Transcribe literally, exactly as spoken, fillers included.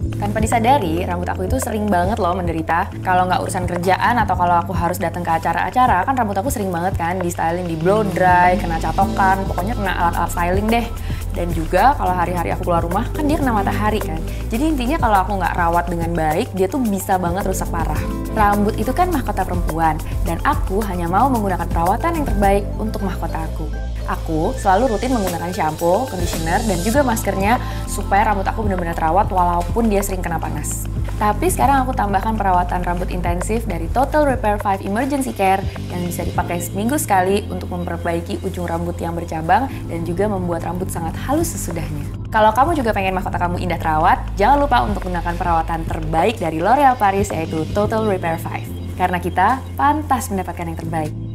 Tanpa disadari, rambut aku itu sering banget loh menderita. Kalau nggak urusan kerjaan atau kalau aku harus datang ke acara-acara, kan rambut aku sering banget kan di styling, di blow dry, kena catokan, pokoknya kena alat-alat styling deh. Dan juga kalau hari-hari aku keluar rumah, kan dia kena matahari kan. Jadi intinya kalau aku nggak rawat dengan baik, dia tuh bisa banget rusak parah. Rambut itu kan mahkota perempuan, dan aku hanya mau menggunakan perawatan yang terbaik untuk mahkota aku. Aku selalu rutin menggunakan shampoo, conditioner, dan juga maskernya supaya rambut aku benar-benar terawat walaupun dia sering kena panas. Tapi sekarang aku tambahkan perawatan rambut intensif dari Total Repair lima Emergency Care yang bisa dipakai seminggu sekali untuk memperbaiki ujung rambut yang bercabang dan juga membuat rambut sangat halus sesudahnya. Kalau kamu juga pengen mahkota kamu indah terawat, jangan lupa untuk gunakan perawatan terbaik dari L'Oreal Paris yaitu Total Repair lima. Karena kita pantas mendapatkan yang terbaik.